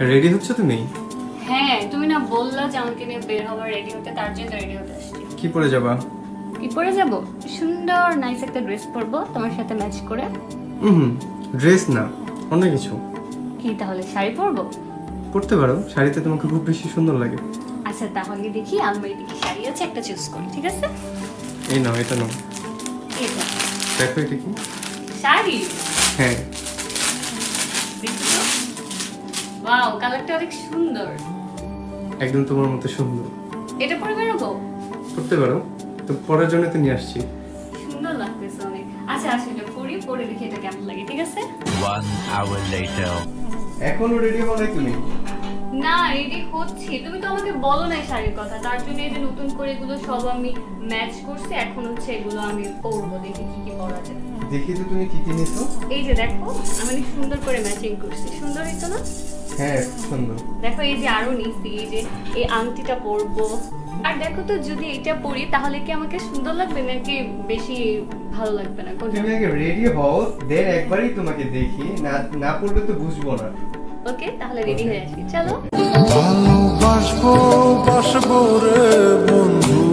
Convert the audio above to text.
Ready হচ্ছ তুমি? হ্যাঁ, তুমি না বললা যে আমাকে নিয়ে বের হবার রেডি হতে, তার জন্য রেডি হতে আসছি। কি পরে যাবা? কি পরে যাব? সুন্দর নাইস একটা ড্রেস পরবো তোমার সাথে ম্যাচ করে। ড্রেস না, অন্য কিছু। কি তাহলে শাড়ি পরবো? পরতে পারো, শাড়িতে তোমাকে খুব বেশি সুন্দর লাগে। আচ্ছা তাহলে দেখি আলমারিতে কি শাড়ি আছে, একটা চুজ করি, ঠিক আছে? এই নাও, এটা নাও। এটা দেখো এটা কি? শাড়ি? হ্যাঁ। দেখি তো। ওয়াও, কালারটা অনেক সুন্দর। একদম তোমার মতো সুন্দর। এটা পরে বেরোবো? পরতে পারো, তো পরার জন্য তো নিয়ে আসছি। সুন্দর লাগতেছে অনেক। আচ্ছা আচ্ছা, এটা পরে দেখি এটা কেমন লাগে, ঠিক আছে? 1 hour later. এখনো রেডি হও নাই তুমি? না, রেডি হচ্ছি। তুমি তো আমাকে বলো নাই শাড়ির কথা, তার জন্য এই যে নতুন করে এগুলো সব আমি ম্যাচ করছি। এখন হচ্ছে এগুলো আমি পরবো, দেখি কি কি পরা যায়। দেখি তো তুমি কি কি নিছো। এই যে দেখো, আমি অনেক সুন্দর করে ম্যাচিং করছি। সুন্দর হইতো না? হ্যাঁ, সুন্দর। দেখো এই যে আরো নিছি, এই যে এই আংটিটা পরবো। আর দেখো তো, যদি এটা পরি তাহলে কি আমাকে সুন্দর লাগবে নাকি বেশি ভালো লাগবে না? কোনটা? তুমি আগে রেডি হও, দেন একবারই তোমাকে দেখি, না না পড়লে তো বুঝবো না। ওকে, তাহলে রেডি হয়ে আসি, চলো। ভালোবাসবো বাসবো রে বন্ধু।